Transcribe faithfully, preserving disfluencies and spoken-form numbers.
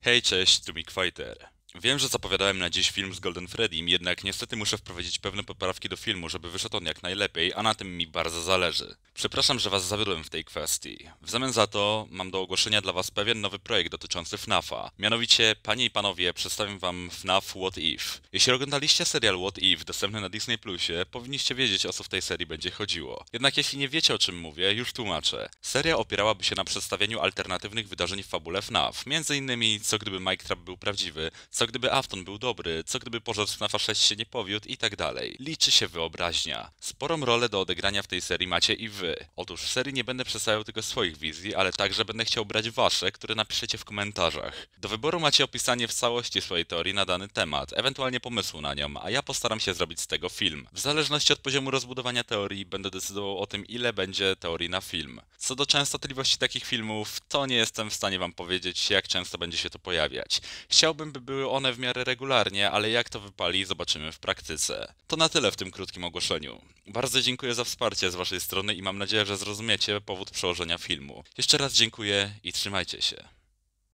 Hej, cześć, tu Mick Fighter. Wiem, że zapowiadałem na dziś film z Golden Freddym, jednak niestety muszę wprowadzić pewne poprawki do filmu, żeby wyszedł on jak najlepiej, a na tym mi bardzo zależy. Przepraszam, że was zawiodłem w tej kwestii. W zamian za to mam do ogłoszenia dla was pewien nowy projekt dotyczący F NAFa. Mianowicie, panie i panowie, przedstawię wam F NAF What If. Jeśli oglądaliście serial What If dostępny na Disney Plusie, powinniście wiedzieć, o co w tej serii będzie chodziło. Jednak jeśli nie wiecie, o czym mówię, już tłumaczę. Seria opierałaby się na przedstawieniu alternatywnych wydarzeń w fabule F NAF. Między innymi, co gdyby Mike Trap był prawdziwy, co gdyby Afton był dobry, co gdyby pożar z F NAFa sześć się nie powiódł i tak dalej. Liczy się wyobraźnia. Sporą rolę do odegrania w tej serii macie i wy. Otóż w serii nie będę przedstawiał tylko swoich wizji, ale także będę chciał brać wasze, które napiszecie w komentarzach. Do wyboru macie opisanie w całości swojej teorii na dany temat, ewentualnie pomysłu na nią, a ja postaram się zrobić z tego film. W zależności od poziomu rozbudowania teorii będę decydował o tym, ile będzie teorii na film. Co do częstotliwości takich filmów, to nie jestem w stanie wam powiedzieć, jak często będzie się to pojawiać. Chciałbym, by były one w miarę regularnie, ale jak to wypali, zobaczymy w praktyce. To na tyle w tym krótkim ogłoszeniu. Bardzo dziękuję za wsparcie z waszej strony i mam nadzieję, że zrozumiecie powód przełożenia filmu. Jeszcze raz dziękuję i trzymajcie się.